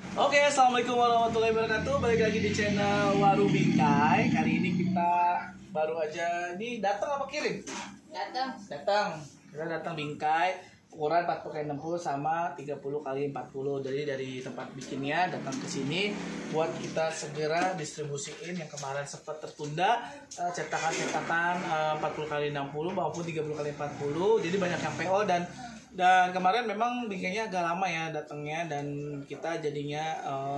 Oke, assalamualaikum warahmatullahi wabarakatuh. Balik lagi di channel Warung Bingkai. Kali ini kita baru aja nih datang apa kirim? Datang. Kita datang Bingkai. Ukuran 40x60 sama 30x40. Jadi dari tempat bikinnya datang ke sini buat kita segera distribusiin yang kemarin sempat tertunda, cetakan-cetakan 40x60 maupun 30x40. Jadi banyak yang PO dan kemarin memang bingkainya agak lama ya datangnya, dan kita jadinya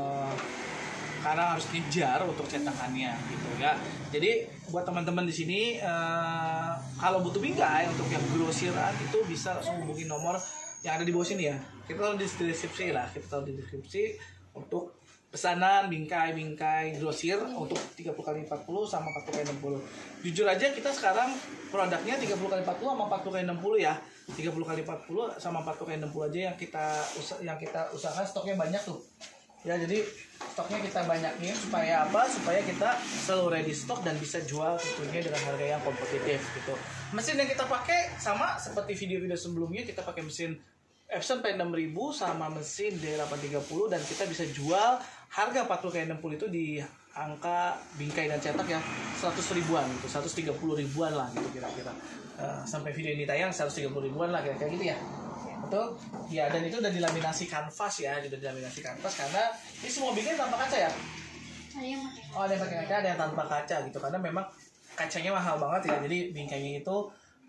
karena harus ngejar untuk cetakannya gitu ya. Jadi buat teman-teman di sini kalau butuh bingkai untuk yang grosiran itu bisa langsung hubungi nomor yang ada di bawah sini ya. Kita taruh di deskripsi lah, kita taruh di deskripsi untuk pesanan bingkai grosir untuk 30x40 sama 40x60. Jujur aja kita sekarang produknya 30x40 sama 40x60 ya. 30x40 sama 40x60 aja yang kita usahakan stoknya banyak tuh. Ya, jadi stoknya kita banyakin supaya apa? Supaya kita selalu ready stok dan bisa jual tentunya dengan harga yang kompetitif gitu. Mesin yang kita pakai sama seperti video-video sebelumnya, kita pakai mesin Epson P6000 sama mesin D830, dan kita bisa jual harga 40x60 itu di angka bingkai dan cetak ya 100 ribuan gitu, 130 ribuan lah gitu kira-kira. Sampai video ini tayang 130 ribuan lah kira-kira gitu ya. Betul? Ya, dan itu udah dilaminasi kanvas ya, udah dilaminasi kanvas karena ini semua bingkai tanpa kaca ya. Oh, ada yang pakai kaca, ada yang tanpa kaca gitu, karena memang kacanya mahal banget ya. Jadi bingkainya itu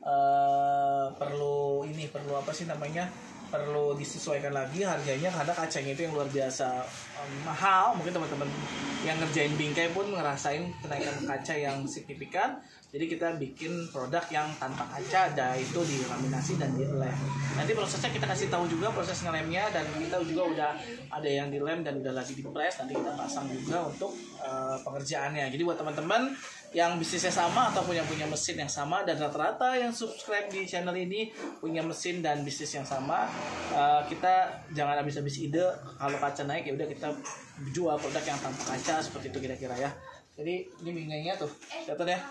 perlu apa sih namanya, perlu disesuaikan lagi harganya karena kacanya itu yang luar biasa mahal. Mungkin teman-teman yang ngerjain bingkai pun ngerasain kenaikan kaca yang signifikan. Jadi kita bikin produk yang tanpa kaca, dan itu dilaminasi dan dilem. Nanti prosesnya kita kasih tahu juga proses ngelemnya, dan kita juga udah ada yang dilem dan udah lagi dipres. Nanti kita pasang juga untuk pengerjaannya. Jadi buat teman-teman yang bisnisnya sama ataupun yang punya mesin yang sama, dan rata-rata yang subscribe di channel ini punya mesin dan bisnis yang sama, kita jangan habis-habis ide kalau kaca naik ya udah kita jual produk yang tanpa kaca seperti itu kira-kira ya. Jadi ini bingkainya tuh, lihat ya.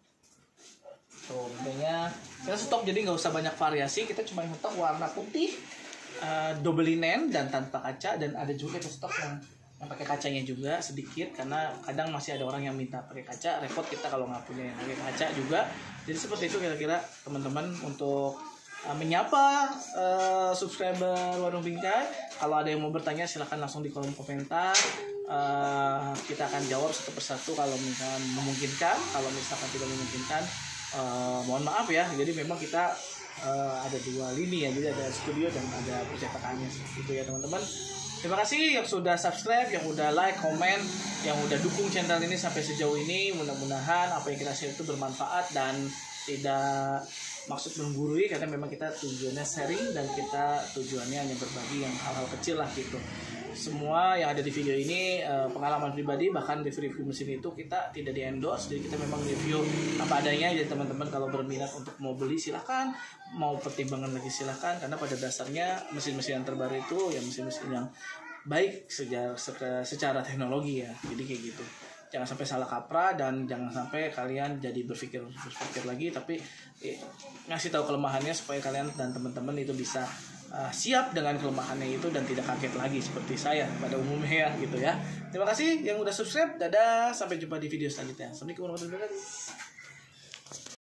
Tuh bingkainya kita stok, jadi nggak usah banyak variasi, kita cuma nyetok warna putih, double linen dan tanpa kaca, dan ada juga kita stok yang pakai kacanya juga sedikit karena kadang masih ada orang yang minta pakai kaca, repot kita kalau nggak punya yang pakai kaca juga. Jadi seperti itu kira-kira teman-teman untuk menyapa subscriber Warung Bingkai. Kalau ada yang mau bertanya silahkan langsung di kolom komentar, kita akan jawab satu persatu kalau misalkan memungkinkan. Kalau misalkan tidak memungkinkan, mohon maaf ya. Jadi memang kita ada dua lini ya, jadi ada studio dan ada percetakannya seperti itu ya teman-teman. Terima kasih yang sudah subscribe, yang udah like, komen, yang udah dukung channel ini sampai sejauh ini. Mudah-mudahan apa yang kita share itu bermanfaat dan tidak maksud menggurui, karena memang kita tujuannya sharing dan kita tujuannya hanya berbagi yang hal-hal kecil lah gitu. Semua yang ada di video ini pengalaman pribadi, bahkan review mesin itu kita tidak di endorse, jadi kita memang review apa adanya. Jadi teman-teman kalau berminat untuk mau beli silahkan, mau pertimbangan lagi silahkan, karena pada dasarnya mesin-mesin yang terbaru itu ya mesin-mesin yang baik secara teknologi ya. Jadi kayak gitu, jangan sampai salah kaprah dan jangan sampai kalian jadi berpikir lagi, tapi ngasih tahu kelemahannya supaya kalian dan teman-teman itu bisa siap dengan kelemahannya itu dan tidak kaget lagi seperti saya pada umumnya ya gitu ya. Terima kasih yang udah subscribe. Dadah, sampai jumpa di video selanjutnya. Assalamualaikum warahmatullahi wabarakatuh.